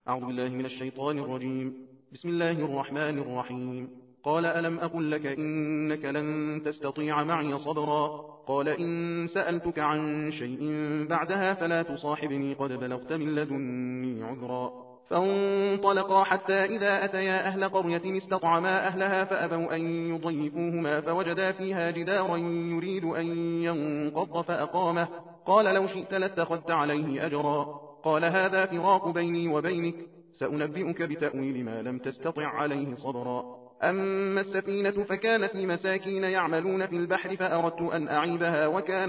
أعوذ بالله من الشيطان الرجيم. بسم الله الرحمن الرحيم. قال ألم أقل لك إنك لن تستطيع معي صبرا؟ قال إن سألتك عن شيء بعدها فلا تصاحبني قد بلغت من لدني عذرا. فانطلقا حتى إذا أتيا أهل قرية استطعما أهلها فأبوا أن يضيفوهما فوجدا فيها جدارا يريد أن ينقض فأقامه. قال لو شئت لاتخذت عليه أجرا. قال هذا فراق بيني وبينك، سأنبئك بتأويل ما لم تستطع عليه صبرا. أما السفينة فكانت لمساكين يعملون في البحر فأردت أن أعيبها وكان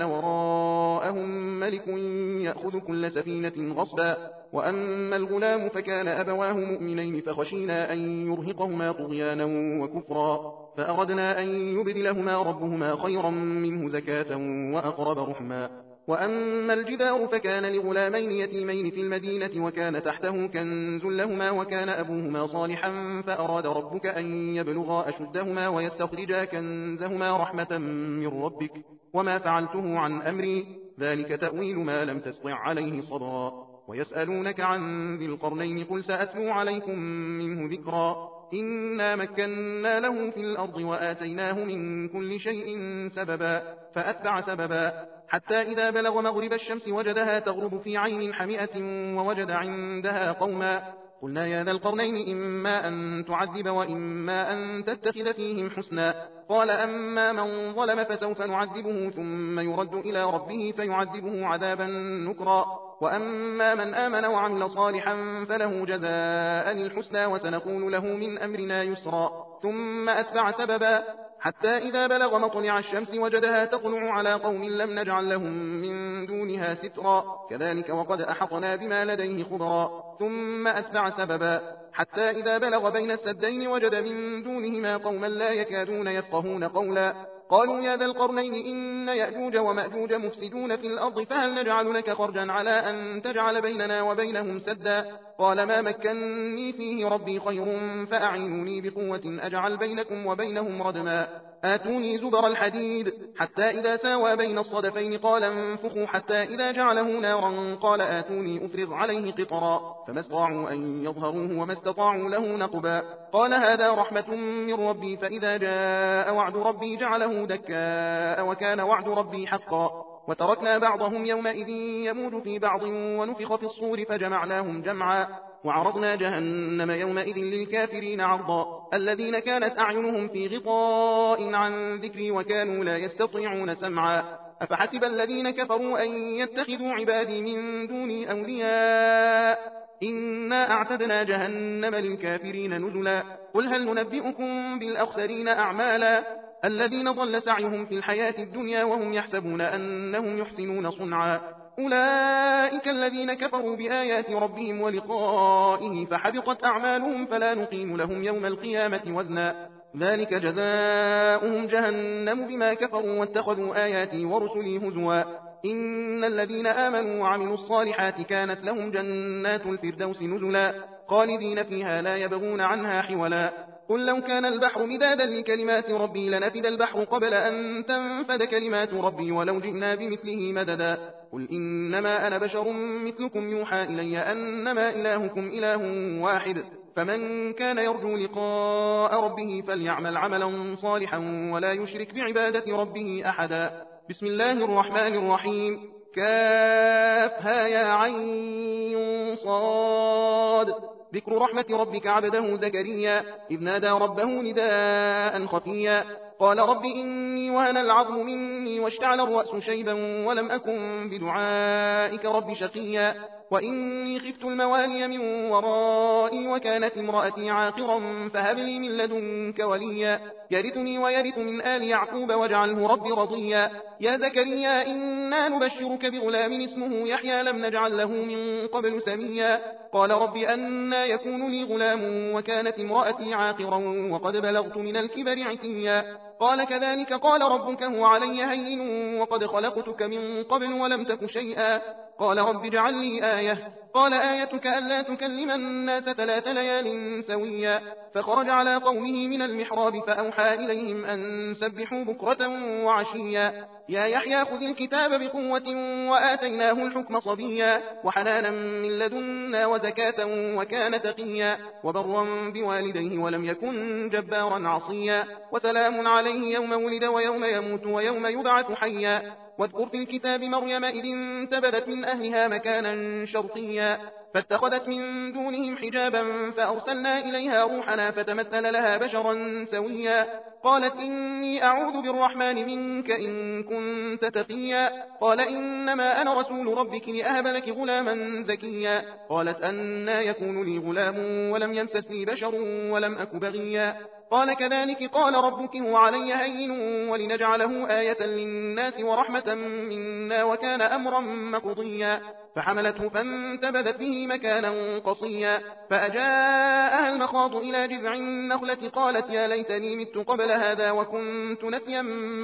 وراءهم ملك يأخذ كل سفينة غصبا. وأما الغلام فكان أبواه مؤمنين فخشينا أن يرهقهما طغيانا وكفرا فأردنا أن يبدلهما ربهما خيرا منه زكاة وأقرب رحما. وأما الجدار فكان لغلامين يتيمين في المدينة وكان تحته كنز لهما وكان أبوهما صالحا فأراد ربك أن يبلغا أشدهما ويستخرجا كنزهما رحمة من ربك وما فعلته عن أمري ذلك تأويل ما لم تستطع عليه صبرا. ويسألونك عن ذي القرنين قل سأتلو عليكم منه ذكرا. إنا مكنا له في الأرض وآتيناه من كل شيء سببا فأتبع سببا حتى إذا بلغ مغرب الشمس وجدها تغرب في عين حمئة ووجد عندها قوما. قلنا يا ذا القرنين إما أن تعذب وإما أن تتخذ فيهم حسنا. قال أما من ظلم فسوف نعذبه ثم يرد إلى ربه فيعذبه عذابا نكرا. وأما من آمن وعمل صالحا فله جزاء الحسنى وسنقول له من أمرنا يسرا. ثم أتبع سببا حتى إذا بلغ مطلع الشمس وجدها تطلع على قوم لم نجعل لهم من دونها سترا كذلك وقد أحطنا بما لديه خبرا. ثم أتبع سببا حتى إذا بلغ بين السدين وجد من دونهما قوما لا يكادون يفقهون قولا. قالوا يا ذا القرنين إن يأجوج ومأجوج مفسدون في الأرض فهل نجعل لك خرجا على أن تجعل بيننا وبينهم سدا؟ قال ما مكنني فيه ربي خير فأعينوني بقوة أجعل بينكم وبينهم ردما. آتوني زبر الحديد حتى إذا ساوى بين الصدفين قال انفخوا حتى إذا جعله نارا قال آتوني أفرغ عليه قطرا فما استطاعوا أن يظهروه وما استطاعوا له نقبا. قال هذا رحمة من ربي فإذا جاء وعد ربي جعله دكاء وكان وعد ربي حقا. وتركنا بعضهم يومئذ يموج في بعض ونفخ في الصور فجمعناهم جمعا. وعرضنا جهنم يومئذ للكافرين عرضا الذين كانت أعينهم في غطاء عن ذكري وكانوا لا يستطيعون سمعا. أفحسب الذين كفروا أن يتخذوا عبادي من دوني أولياء إنا أعتدنا جهنم للكافرين نزلا. قل هل ننبئكم بالأخسرين أعمالا الذين ضل سعيهم في الحياة الدنيا وهم يحسبون أنهم يحسنون صنعا. أولئك الذين كفروا بآيات ربهم ولقائه فحبطت أعمالهم فلا نقيم لهم يوم القيامة وزنا. ذلك جزاؤهم جهنم بما كفروا واتخذوا آياتي ورسلي هزوا. إن الذين آمنوا وعملوا الصالحات كانت لهم جنات الفردوس نزلا خالدين فيها لا يبغون عنها حولا. قل لو كان البحر مدادا لكلمات ربي لنفد البحر قبل أن تنفد كلمات ربي ولو جئنا بمثله مددا. قل إنما أنا بشر مثلكم يوحى إلي أنما إلهكم إله واحد فمن كان يرجو لقاء ربه فليعمل عملا صالحا ولا يشرك بعبادة ربه أحدا. بسم الله الرحمن الرحيم. كافها يا عين صاد. ذكر رحمة ربك عبده زكريا إذ نادى ربه نداء خفيا قال رب إني وهن العظم مني واشتعل الرأس شيبا ولم أكن بدعائك رب شقيا وإني خفت الموالي من ورائي وكانت امرأتي عاقرا فهب لي من لدنك وليا يرثني ويرث من آل يعقوب واجعله رب رضيا. يا زكريا إنا نبشرك بغلام اسمه يحيى لم نجعل له من قبل سميا. قال رب أنى يكون لي غلام وكانت امرأتي عاقرا وقد بلغت من الكبر عتيا. قال كذلك قال ربك هو علي هين وقد خلقتك من قبل ولم تك شيئا قال رب اجعل لي آية. قال آيتك ألا تكلم الناس 3 ليال سويا. فخرج على قومه من المحراب فأوحى إليهم أن سبحوا بكرة وعشيا. يا يحيى خذ الكتاب بقوة وآتيناه الحكم صبيا وحنانا من لدنا وزكاة وكان تقيا وبرا بوالديه ولم يكن جبارا عصيا وسلام عليه يوم ولد ويوم يموت ويوم يبعث حيا. واذكر في الكتاب مريم إذ انتبذت من أهلها مكانا شرقيا فاتخذت من دونهم حجابا فأرسلنا إليها روحنا فتمثل لها بشرا سويا. قالت إني أعوذ بالرحمن منك إن كنت تقيا. قال إنما أنا رسول ربك لأهب لك غلاما زكيا. قالت أنى يكون لي غلام ولم يمسسني بشر ولم أك بغيا. قال كذلك قال ربك هو علي هين ولنجعله آية للناس ورحمة منا وكان أمرا مقضيا. فحملته فانتبذت به مكانا قصيا فأجاءها المخاض إلى جذع النخلة قالت يا ليتني مت قبل هذا وكنت نسيا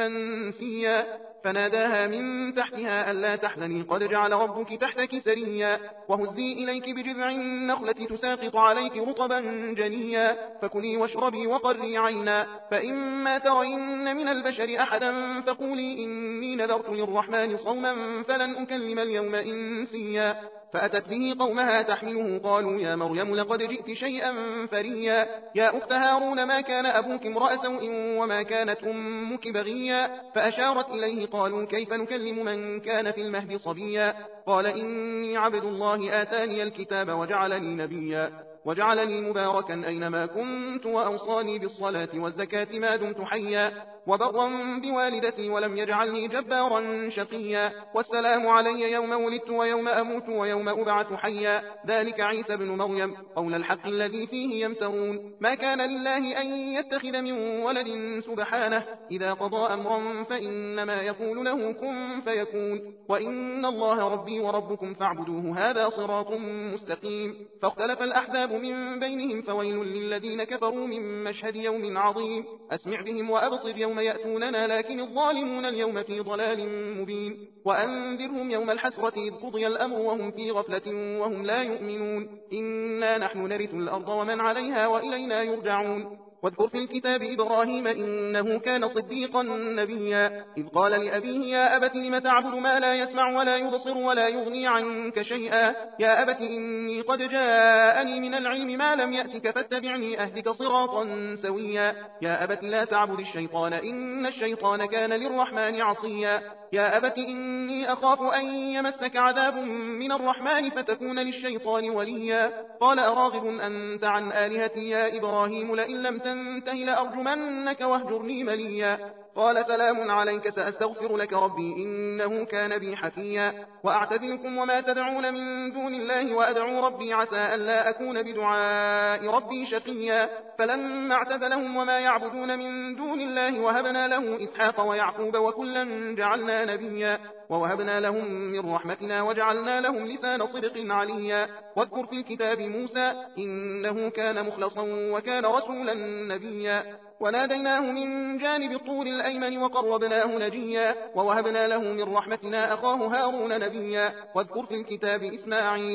منسيا. فناداها من تحتها ألا تحزني قد جعل ربك تحتك سريا. وهزي إليك بجذع النخلة تساقط عليك رطبا جنيا. فكلي واشربي وقري عينا فإما ترين من البشر أحدا فقولي إني نذرت للرحمن صوما فلن أكلم اليوم إنسيا. فأتت به قومها تحمله قالوا يا مريم لقد جئت شيئا فريا. يا أخت هارون ما كان أبوك امرأ سوء وما كانت أمك بغيا. فأشارت إليه قالوا كيف نكلم من كان في المهد صبيا. قال إني عبد الله آتاني الكتاب وجعلني نبيا وجعلني مباركا أينما كنت وأوصاني بالصلاة والزكاة ما دمت حيا وبرا بوالدتي ولم يجعلني جبارا شقيا. والسلام علي يوم ولدت ويوم أموت ويوم أبعث حيا. ذلك عيسى بن مريم قول الحق الذي فيه يمترون. ما كان لله أن يتخذ من ولد سبحانه إذا قضى أمرا فإنما يقول له كن فيكون. وإن الله ربي وربكم فاعبدوه هذا صراط مستقيم. فاختلف الأحزاب من بينهم فويل للذين كفروا من مشهد يوم عظيم. أسمع بهم وأبصر يوم يأتوننا لكن الظالمون اليوم في ضلال مبين. وأنذرهم يوم الحسرة إذ قضي الأمر وهم في غفلة وهم لا يؤمنون. إنا نحن نرث الأرض ومن عليها وإلينا يرجعون. واذكر في الكتاب إبراهيم إنه كان صديقا نبيا إذ قال لأبيه يا أبت لم تعبد ما لا يسمع ولا يبصر ولا يغني عنك شيئا. يا أبت إني قد جاءني من العلم ما لم يأتك فاتبعني أهدك صراطا سويا. يا أبت لا تعبد الشيطان إن الشيطان كان للرحمن عصيا. يا أبت إني أخاف أن يمسك عذاب من الرحمن فتكون للشيطان وليا. قال أراغب أنت عن آلهتي يا إبراهيم لئن لم تنته لأرجمنك واهجرني مليا. قال سلام عليك سأستغفر لك ربي إنه كان بي حفيا. وأعتزلكم وما تدعون من دون الله وأدعو ربي عسى ألا أكون بدعاء ربي شقيا. فلما اعتزلهم وما يعبدون من دون الله وهبنا له إسحاق ويعقوب وكلا جعلنا نبيا ووهبنا لهم من رحمتنا وجعلنا لهم لسان صدق عليا. واذكر في الكتاب موسى إنه كان مخلصا وكان رسولا نبيا. وناديناه من جانب الطور الأيمن وقربناه نجيا ووهبنا له من رحمتنا أخاه هارون نبيا. واذكر في الكتاب إسماعيل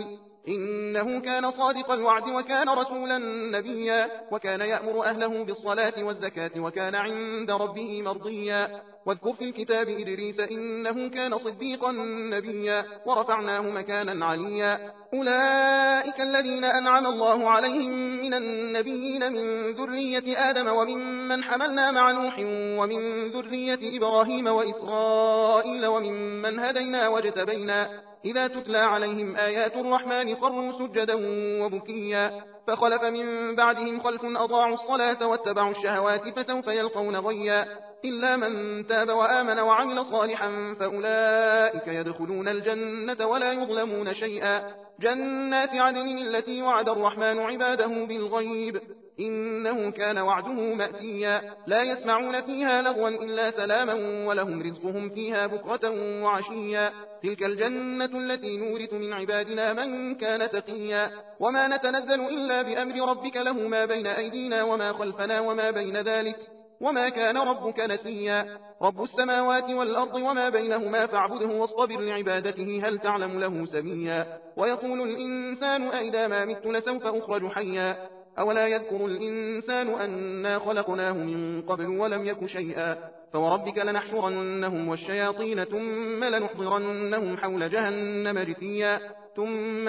إنه كان صادق الوعد وكان رسولا نبيا وكان يأمر أهله بالصلاة والزكاة وكان عند ربه مرضيا. واذكر في الكتاب إدريس إنه كان صديقا نبيا ورفعناه مكانا عليا. أولئك الذين أنعم الله عليهم من النبيين من ذرية آدم وممن حملنا مع نوح ومن ذرية إبراهيم وإسرائيل وممن هدينا واجتبينا إذا تتلى عليهم آيات الرحمن خروا سجدا وبكيا. فخلف من بعدهم خلف أضاعوا الصلاة واتبعوا الشهوات فسوف يلقون غيا. إلا من تاب وآمن وعمل صالحا فأولئك يدخلون الجنة ولا يظلمون شيئا. جنات عدن التي وعد الرحمن عباده بالغيب إنه كان وعده مأتيا. لا يسمعون فيها لغوا إلا سلاما ولهم رزقهم فيها بكرة وعشيا. تلك الجنة التي نورث من عبادنا من كان تقيا. وما نتنزل إلا بأمر ربك له ما بين أيدينا وما خلفنا وما بين ذلك وما كان ربك نسيا. رب السماوات والأرض وما بينهما فاعبده واصطبر لعبادته هل تعلم له سميا. ويقول الإنسان أئذا ما مت لسوف أخرج حيا. أولا يذكر الإنسان أنا خلقناه من قبل ولم يك شيئا. فوربك لنحشرنهم والشياطين ثم لنحضرنهم حول جهنم جثيا. ثم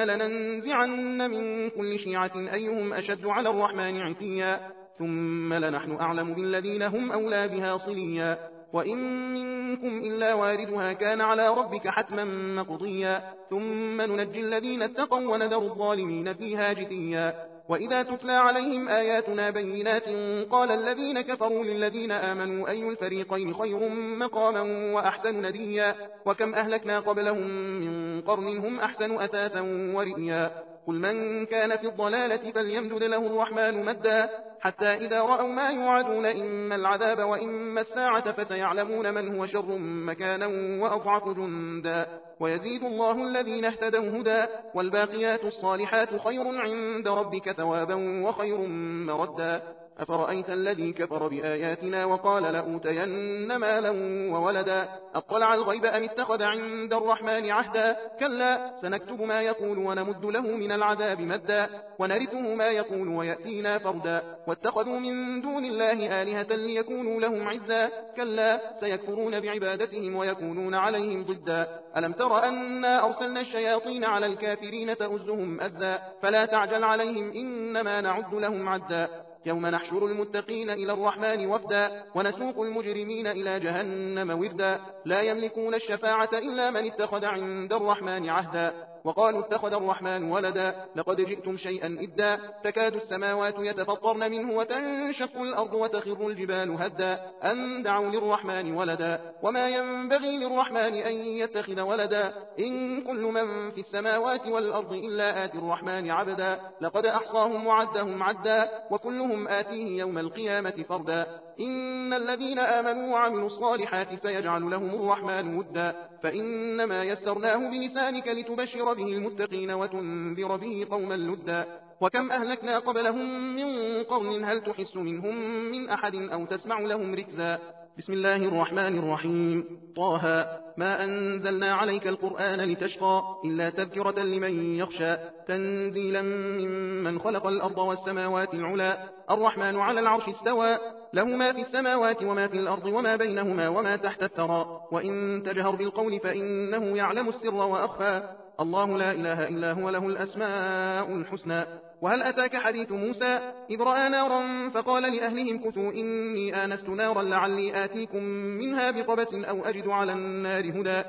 لننزعن من كل شيعة أيهم أشد على الرحمن عتيا. ثم لنحن أعلم بالذين هم أولى بها صليا. وإن منكم إلا واردها كان على ربك حتما مقضيا. ثم ننجي الذين اتقوا ونذر الظالمين فيها جثيا. وإذا تتلى عليهم آياتنا بينات قال الذين كفروا للذين آمنوا أي الفريقين خير مقاما وأحسن نديا. وكم أهلكنا قبلهم من قرن هم أحسن أثاثا ورئيا. قل من كان في الضلالة فليمدد له الرحمن مدا حتى إذا رأوا ما يوعدون إما العذاب وإما الساعة فسيعلمون من هو شر مكانا وأضعف جندا. ويزيد الله الذين اهتدوا هدى والباقيات الصالحات خير عند ربك ثوابا وخير مردا. أفرأيت الذي كفر بآياتنا وقال لأوتين مالا وولدا أطلع الغيب أم اتخذ عند الرحمن عهدا. كلا سنكتب ما يقول ونمد له من العذاب مدا ونرثه ما يقول ويأتينا فردا. واتخذوا من دون الله آلهة ليكونوا لهم عزا. كلا سيكفرون بعبادتهم ويكونون عليهم ضدا. ألم تر أنا أرسلنا الشياطين على الكافرين تؤزهم أزا. فلا تعجل عليهم إنما نعد لهم عدا. يوم نحشر المتقين إلى الرحمن وفدا ونسوق المجرمين إلى جهنم وردا. لا يملكون الشفاعة إلا من اتخذ عند الرحمن عهدا. وقالوا اتخذ الرحمن ولدا لقد جئتم شيئا إدا. تكاد السماوات يتفطرن منه وتنشق الأرض وتخر الجبال هدا أن دعوا للرحمن ولدا. وما ينبغي للرحمن أن يتخذ ولدا. إن كل من في السماوات والأرض إلا آتي الرحمن عبدا. لقد أحصاهم وعدهم عدا وكلهم آتيه يوم القيامة فردا. إن الذين آمنوا وعملوا الصالحات سيجعل لهم الرحمن ودا. فإنما يسرناه بلسانك لتبشر به المتقين وتنذر به قوما لدا. وكم أهلكنا قبلهم من قرن هل تحس منهم من أحد أو تسمع لهم ركزا. بسم الله الرحمن الرحيم. طه ما أنزلنا عليك القرآن لتشقى إلا تذكرة لمن يخشى تنزيلا ممن خلق الأرض والسماوات العلا. الرحمن على العرش استوى له ما في السماوات وما في الأرض وما بينهما وما تحت الثرى. وإن تجهر بالقول فإنه يعلم السر وأخفى. الله لا إله إلا هو له الأسماء الحسنى. وهل أتاك حديث موسى إذ رأى نارا فقال لأهلهم كثوا إني آنست نارا لعلي آتيكم منها بقبس أو أجد على النار هدى.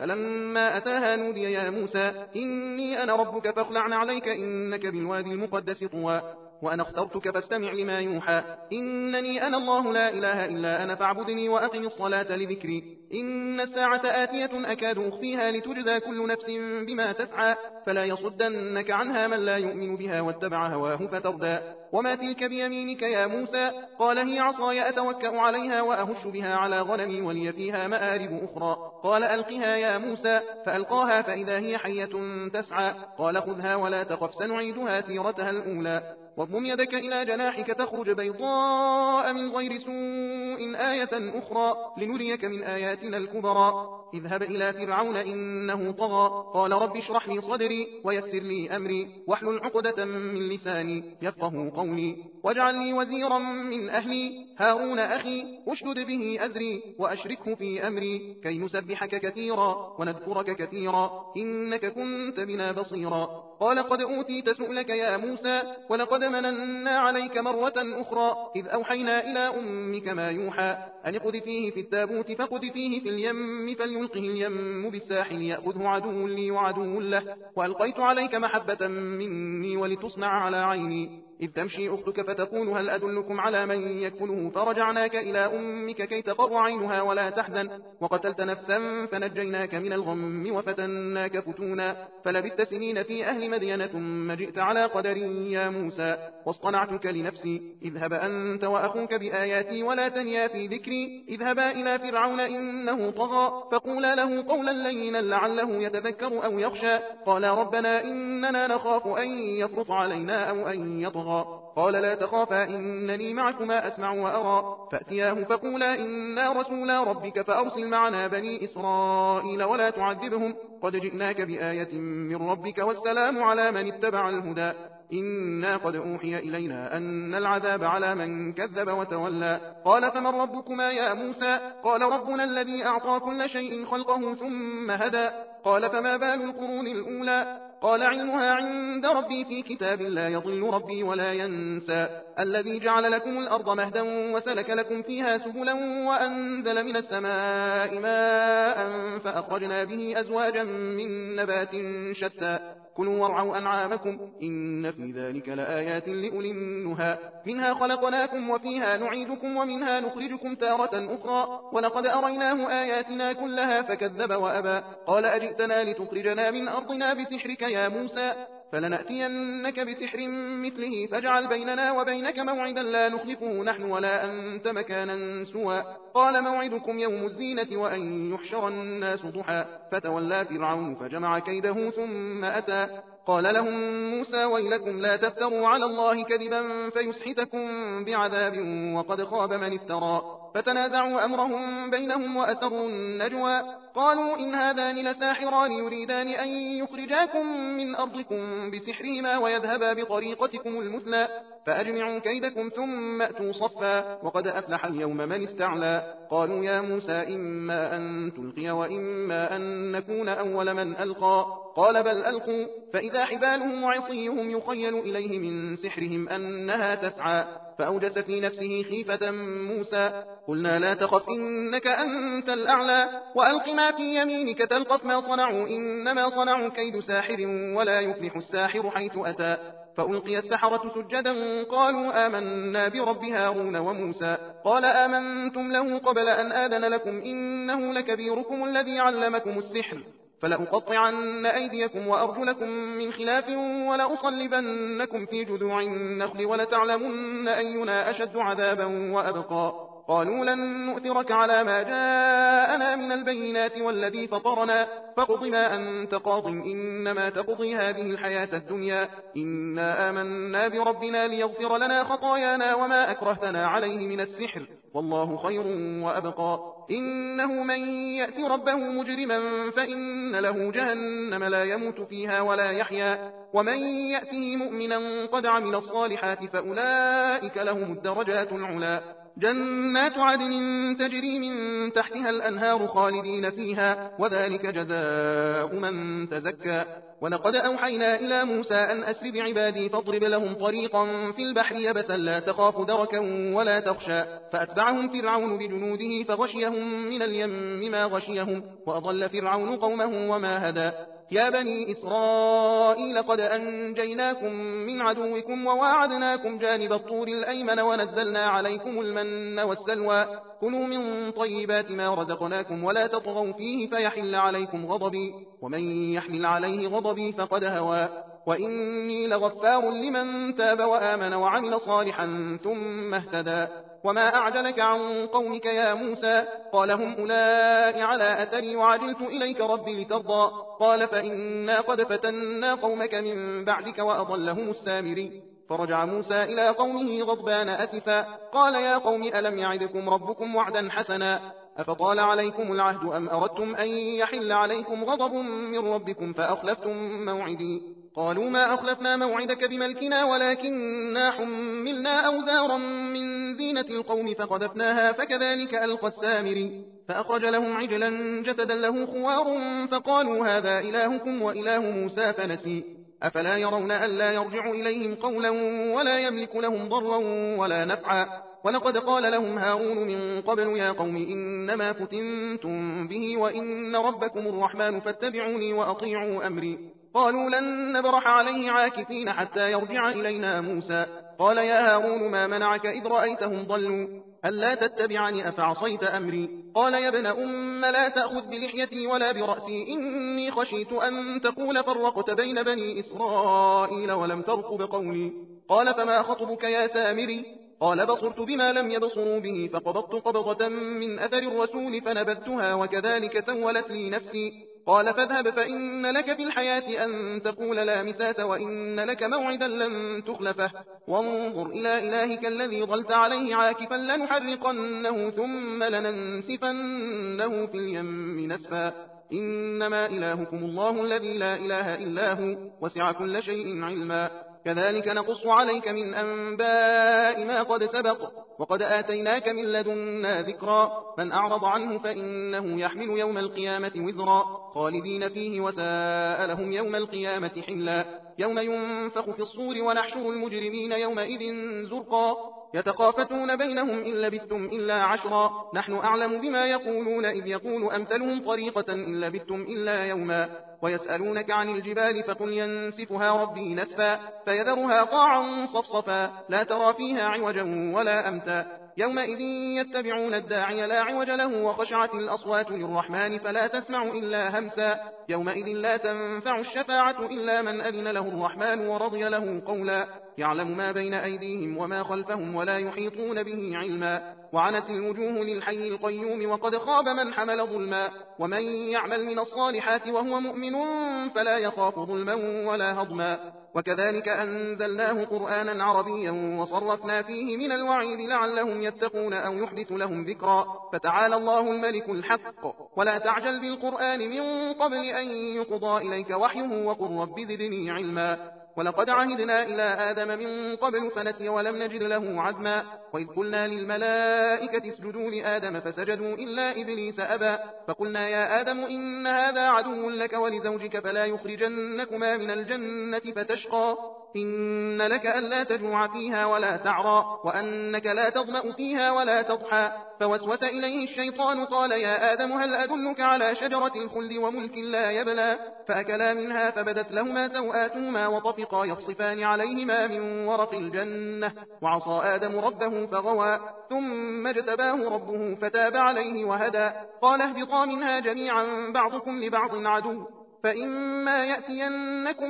فلما أتاها نودي يا موسى إني أنا ربك فاخلع عليك إنك بالوادي المقدس طوى. وأنا اخترتك فاستمع لما يوحى. إنني أنا الله لا إله إلا أنا فاعبدني وأقم الصلاة لذكري. إن الساعة آتية أكاد أخفيها لتجزى كل نفس بما تسعى. فلا يصدنك عنها من لا يؤمن بها واتبع هواه فتردى. وما تلك بيمينك يا موسى قال هي عصاي أتوكأ عليها وأهش بها على غنمي ولي فيها مآرب أخرى. قال ألقها يا موسى فألقاها فإذا هي حية تسعى. قال خذها ولا تخف سنعيدها سيرتها الأولى. واضم يدك إلى جناحك تخرج بيضاء من غير سوء آية أخرى لنريك من آياتنا الكبرى. اذهب إلى فرعون إنه طغى. قال رب اشرح لي صدري ويسر لي أمري واحلل عقدة من لساني يفقه قولي. واجعل لي وزيرا من أهلي هارون أخي اشدد به أزري وأشركه في أمري كي نسبحك كثيرا ونذكرك كثيرا إنك كنت بنا بصيرا. قال قد أوتيت سؤلك يا موسى ولقد مننا عليك مرة أخرى إذ أوحينا إلى أمك ما يوحى أن اقذفيه في التابوت فاقذفيه في اليم فليلقه اليم بالساحل يأخذه عدو لي وعدو له. وألقيت عليك محبة مني ولتصنع على عيني إذ تمشي أختك فتقول هل أدلكم على من يكفله فرجعناك إلى أمك كي تقر عينها ولا تحزن. وقتلت نفسا فنجيناك من الغم وفتناك فتونا. فلبثت سنين في أهل مدين ثم جئت على قدري يا موسى واصطنعتك لنفسي. اذهب أنت وأخوك بآياتي ولا تنيا في ذكري. اذهبا إلى فرعون إنه طغى فقولا له قولا لينا لعله يتذكر أو يخشى. قال ربنا إننا نخاف أن يفرط علينا أو أن يطغى. قال لا تخافا إنني معكما أسمع وأرى. فأتياه فقولا إنا رسولا ربك فأرسل معنا بني إسرائيل ولا تعذبهم قد جئناك بآية من ربك والسلام على من اتبع الهدى إنا قد أوحي إلينا أن العذاب على من كذب وتولى. قال فمن ربكما يا موسى؟ قال ربنا الذي أعطى كل شيء خلقه ثم هدى. قال فما بال القرون الأولى؟ قال علمها عند ربي في كتاب لا يضل ربي ولا ينسى. الذي جعل لكم الأرض مهدا وسلك لكم فيها سبلا وأنزل من السماء ماء فأخرجنا به أزواجا من نبات شتى كلوا وارعوا أنعامكم إن في ذلك لآيات لأولي النهى. منها خلقناكم وفيها نعيدكم ومنها نخرجكم تارة أخرى ولقد أريناه آياتنا كلها فكذب وأبى. قال أجئتنا لتخرجنا من أرضنا بسحرك يا موسى؟ فلنأتينك بسحر مثله فاجعل بيننا وبينك موعدا لا نخلفه نحن ولا أنت مكانا سوى. قال موعدكم يوم الزينة وأن يحشر الناس ضحى. فتولى فرعون فجمع كيده ثم أتى. قال لهم موسى ويلكم لا تفتروا على الله كذبا فيسحتكم بعذاب وقد خاب من افترى. فتنازعوا أمرهم بينهم وأسروا النجوى. قالوا إن هذان لساحران يريدان أن يخرجاكم من أرضكم بسحرهما ويذهبا بطريقتكم المثلى فأجمعوا كيدكم ثم أتوا صفا وقد أفلح اليوم من استعلى. قالوا يا موسى إما أن تلقي وإما أن نكون أول من ألقى. قال بل ألقوا فإذا حبالهم وعصيهم يخيل إليه من سحرهم أنها تسعى. فأوجس في نفسه خيفة موسى. قلنا لا تخف إنك أنت الأعلى وألق ما في يمينك تلقف ما صنعوا إنما صنعوا كيد ساحر ولا يفلح الساحر حيث أتى. فألقي السحرة سجدا قالوا آمنا برب هارون وموسى. قال آمنتم له قبل أن آذن لكم إنه لكبيركم الذي علمكم السحر فلأقطعن أيديكم وأرجلكم من خلاف ولأصلبنكم في جذوع النخل ولتعلمن أينا أشد عذابا وأبقى. قالوا لن نؤثرك على ما جاءنا من البينات والذي فطرنا فاقض ما أنت قاض إنما تقضي هذه الحياة الدنيا إنا آمنا بربنا ليغفر لنا خطايانا وما أكرهتنا عليه من السحر والله خير وأبقى. إنه من يأت ربه مجرما فإن له جهنم لا يموت فيها ولا يحيا ومن يأته مؤمنا قد عمل الصالحات فأولئك لهم الدرجات العلا. جنات عدن تجري من تحتها الأنهار خالدين فيها وذلك جزاء من تزكى. ولقد أوحينا إلى موسى أن أسر بعبادي فاضرب لهم طريقا في البحر يبسا لا تخاف دركا ولا تخشى. فأتبعهم فرعون بجنوده فغشيهم من اليم ما غشيهم وأضل فرعون قومه وما هدى. يا بني إسرائيل قد أنجيناكم من عدوكم وواعدناكم جانب الطور الأيمن ونزلنا عليكم المن والسلوى كلوا من طيبات ما رزقناكم ولا تطغوا فيه فيحل عليكم غضبي ومن يحمل عليه غضبي فقد هوى. وإني لغفار لمن تاب وآمن وعمل صالحا ثم اهتدى. وما أعجلك عن قومك يا موسى؟ قال هم أولئك على أثري وعجلت إليك ربي لترضى. قال فإنا قد فتنا قومك من بعدك وأضلهم السامري. فرجع موسى إلى قومه غضبان أسفا قال يا قوم ألم يعدكم ربكم وعدا حسنا أفطال عليكم العهد أم أردتم أن يحل عليكم غضب من ربكم فأخلفتم موعدي؟ قالوا ما أخلفنا موعدك بملكنا ولكننا حملنا أوزارا من زينة القوم فقذفناها فكذلك ألقى السامري. فأخرج لهم عجلا جسدا له خوار فقالوا هذا إلهكم وإله موسى فنسي. أفلا يرون ألا يرجع إليهم قولا ولا يملك لهم ضرا ولا نفعا. ولقد قال لهم هارون من قبل يا قوم إنما فتنتم به وإن ربكم الرحمن فاتبعوني وأطيعوا أمري. قالوا لن نبرح عليه عاكفين حتى يرجع إلينا موسى. قال يا هارون ما منعك إذ رأيتهم ضلوا ألا تتبعني أفعصيت أمري؟ قال يا ابن أم لا تأخذ بلحيتي ولا برأسي إني خشيت أن تقول فرقت بين بني إسرائيل ولم ترقب قولي. قال فما خطبك يا سامري؟ قال بصرت بما لم يبصروا به فقبضت قبضة من أثر الرسول فنبذتها وكذلك سولت لي نفسي. قال فاذهب فإن لك في الحياة أن تقول لا مساس وإن لك موعدا لن تخلفه وانظر إلى إلهك الذي ظلت عليه عاكفا لنحرقنه ثم لننسفنه في اليم نسفا إنما إلهكم الله الذي لا إله إلا هو وسع كل شيء علما كذلك نقص عليك من أنباء ما قد سبق وقد آتيناك من لدنا ذكرا من أعرض عنه فإنه يحمل يوم القيامة وزرا خالدين فيه وساء لهم يوم القيامة حملا يوم ينفخ في الصور ونحشر المجرمين يومئذ زرقا يتخافتون بينهم إن لبثتم إلا عشرا نحن أعلم بما يقولون إذ يقول أمثلهم طريقة إن لبثتم إلا يوما ويسألونك عن الجبال فقل ينسفها ربي نسفا فيذرها قاعا صفصفا لا ترى فيها عوجا ولا أمتا يومئذ يتبعون الداعي لا عوج له وخشعت الأصوات للرحمن فلا تسمع إلا همسا يومئذ لا تنفع الشفاعة إلا من أذن له الرحمن ورضي له قولا يعلم ما بين أيديهم وما خلفهم ولا يحيطون به علما وعنت الوجوه للحي القيوم وقد خاب من حمل ظلما ومن يعمل من الصالحات وهو مؤمن فلا يخاف ظلما ولا هضما وكذلك أنزلناه قرآنا عربيا وصرفنا فيه من الوعيد لعلهم يتقون أو يحدث لهم ذكرا فتعالى الله الملك الحق ولا تعجل بالقرآن من قبل أن يقضى إليك وحيه وقل رب زدني علما ولقد عهدنا إلى آدم من قبل فنسي ولم نجد له عزما وإذ قلنا للملائكة اسجدوا لآدم فسجدوا إلا إبليس أبى فقلنا يا آدم إن هذا عدو لك ولزوجك فلا يخرجنكما من الجنة فتشقى إن لك ألا تجوع فيها ولا تعرى وأنك لا تظمأ فيها ولا تضحى فوسوس إليه الشيطان قال يا آدم هل أدلك على شجرة الخلد وملك لا يبلى فأكلا منها فبدت لهما سوآتهما وطفقا يخصفان عليهما من ورق الجنة وعصى آدم ربه فغوى ثم اجتباه ربه فتاب عليه وهدى قال اهبطا منها جميعا بعضكم لبعض عدو فإما يأتينكم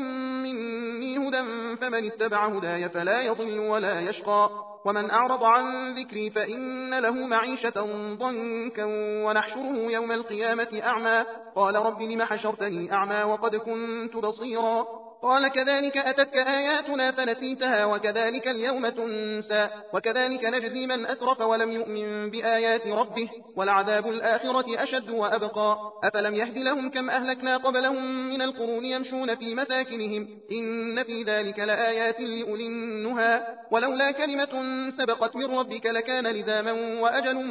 مني هدى فمن اتبع هداي فلا يضل ولا يشقى ومن أعرض عن ذكري فإن له معيشة ضنكا ونحشره يوم القيامة أعمى قال رب لم حشرتني أعمى وقد كنت بصيرا قال كذلك أتتك آياتنا فنسيتها وكذلك اليوم تنسى وكذلك نجزي من أسرف ولم يؤمن بآيات ربه ولعذاب الآخرة أشد وأبقى أفلم يهد لهم كم أهلكنا قبلهم من القرون يمشون في مساكنهم إن في ذلك لآيات لأولي النهى ولولا كلمة سبقت من ربك لكان لزاما وأجل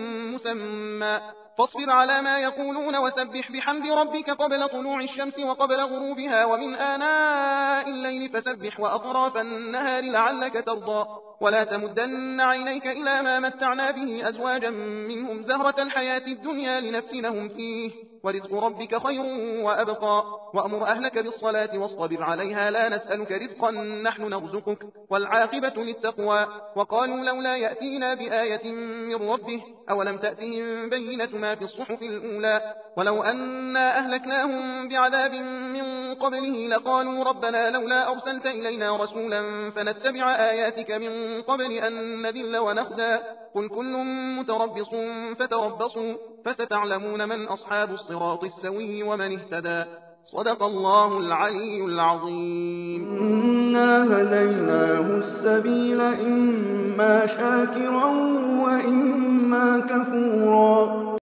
مسمى فاصبر على ما يقولون وسبح بحمد ربك قبل طلوع الشمس وقبل غروبها ومن آناء الليل فسبح وأطراف النهار لعلك ترضى ولا تمدن عينيك إلى ما متعنا به أزواجا منهم زهرة الحياة الدنيا لنفتنهم فيه ورزق ربك خير وأبقى وأمر أهلك بالصلاة واصطبر عليها لا نسألك رزقا نحن نرزقك والعاقبة للتقوى وقالوا لولا يأتينا بآية من ربه أولم تأتهم بينة ما في الصحف الأولى ولو أنا أهلكناهم بعذاب من قبله لقالوا ربنا لولا أرسلت إلينا رسولا فنتبع آياتك من قبل أن نذل ونخزى قل كل متربص فتربصوا فستعلمون من أصحاب الصراط السوي ومن اهتدى صدق الله العلي العظيم إنا هديناه السبيل إما شاكرا وإما كفورا